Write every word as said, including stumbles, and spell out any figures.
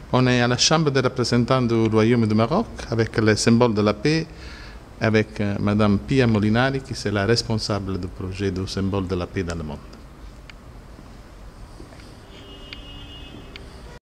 On est à la Chambre des représentants du Royaume du Maroc avec le symbole de la paix, avec euh, Madame Pia Molinari, qui est la responsable du projet du symbole de la paix dans le monde.